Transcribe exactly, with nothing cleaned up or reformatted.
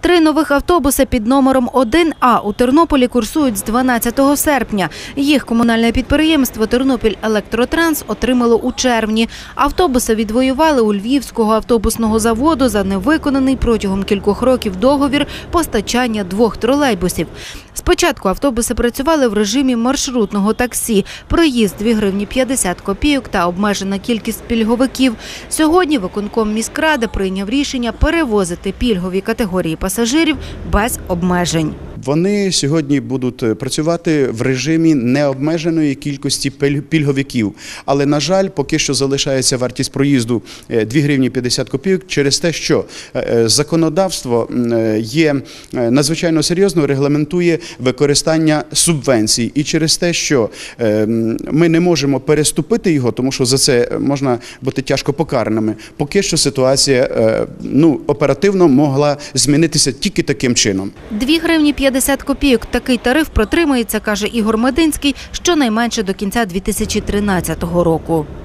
Три нових автобуси під номером один А у Тернополі курсують з дванадцятого серпня. Їх комунальне підприємство «Тернопіль-Електротранс» отримало у червні. Автобуси відвоювали у Львівського автобусного заводу за невиконаний протягом кількох років договір постачання двох тролейбусів. Спочатку автобуси працювали в режимі маршрутного таксі. Проїзд – дві гривні п'ятдесят копійок та обмежена кількість пільговиків. Сьогодні виконком міськради прийняв рішення перевозити пільгові категорії пасажирів без обмежень. Вони сьогодні будуть працювати в режимі необмеженої кількості пільговиків. Але, на жаль, поки що залишається вартість проїзду дві гривні п'ятдесят копійок через те, що законодавство є надзвичайно серйозно, регламентує використання субвенцій. І через те, що ми не можемо переступити його, тому що за це можна бути тяжко покараними, поки що ситуація ну, оперативно могла змінитися тільки таким чином. дві гривні п'ятдесят копійок. Такий тариф протримається, каже Ігор Мединський, щонайменше до кінця дві тисячі тринадцятого року.